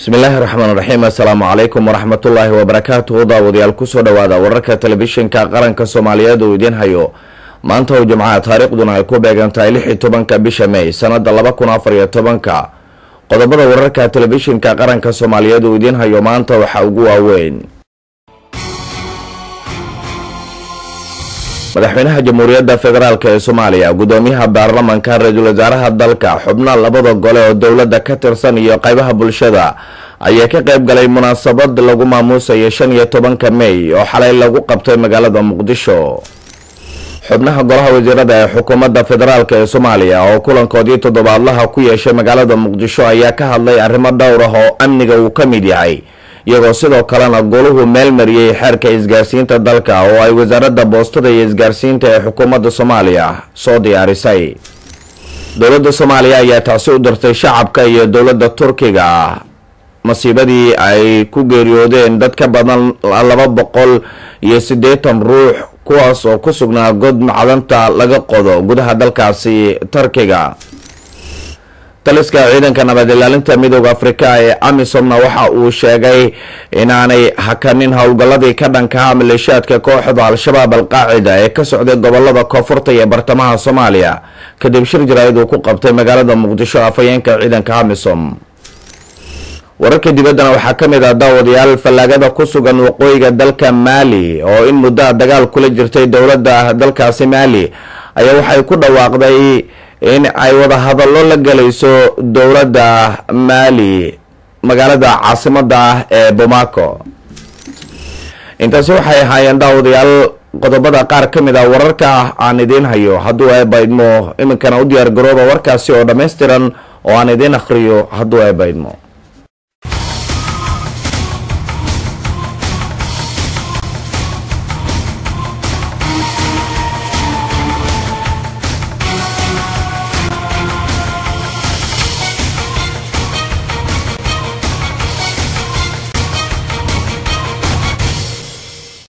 Bismillahirrahmanirrahim. Assalamualaikum warahmatullahi wabarakatuh. Daawadayaal ku soo dhawaada wararka telefishinka qaranka Soomaaliyeed oo idin hayo maanta oo Jimcaha taariikhduna ay ku beegan tahay 16 bisha May sanada 2014. Qodobada wararka telefishinka qaranka Soomaaliyeed oo idin hayo maanta waxa ugu waaweyn. madaxweynaha Jamhuuriyadda Federaalka ee Soomaaliya, gudoomiyaha baarlamaanka, ra'iisul wasaaraha dalka, xubnaha labada gole oo dawladda ka tirsan iyo qaybaha bulshada ayaa ka qayb galay munaasabad lagu maamuusayo 15 May oo xalay lagu qabtay magaalada Muqdisho. xubnaha golaha wasiirada ee xukuumadda federaalka ee Soomaaliya oo kulankoodii toddobaadlaha ku yeeshay magaalada Muqdisho ayaa ka hadlay arrimo dhowr ah oo amniga uu ka mid yahay, iyagoo sidoo kalena goluhu meel mariyay xeerka isgaarsiinta dalka oo ay wasaaradda boostada iyo isgaarsiinta ee xukuumadda Soomaaliya soo diyaarisay. dowladda Soomaaliya ayaa taasi u dirtay shacabka iyo dowladda Turkiga masiibadii ay ku geeriyoodeen dad ka badan 280 ruux kuwaas oo ku sugnaa god macdanta laga qodo gudaha dalkaasi Turkiga. taliska ciidanka nabad ilaalinta midowga Afrika ee AMISOMna waxa uu sheegay inaanay hakanin howlgalladii ka dhanka ah maleeshiyaadka kooxda Al-Shabaab Al-Qaacida ee ka socday gobolada koonfurta iyo bartamaha Soomaaliya kadib shir jaraa'id uu ku qabtay magaalada Muqdisho afhayeenka ciidanka AMISOM. wararka dibaddana waxaa ka mid ah daawadayaal fallaagada ku sugan waqooyiga dalka Mali oo in muddo dagaal kula jirtay dowladda dalkaasi Mali ayaa waxay ku dhawaaqday in ay wada hadallo la galayso dowladda Mali magaalada caasimadda ee Bamako. intaasi waxay ahaayeen daawadayaal qodobada qaar ka mid ah wararka aan idin hayo. hadduu ay baydmo iminkana u diyaar garooba warkaasi oo dhammaystiran oo aan idin akhriyo hadduu ay baydmo.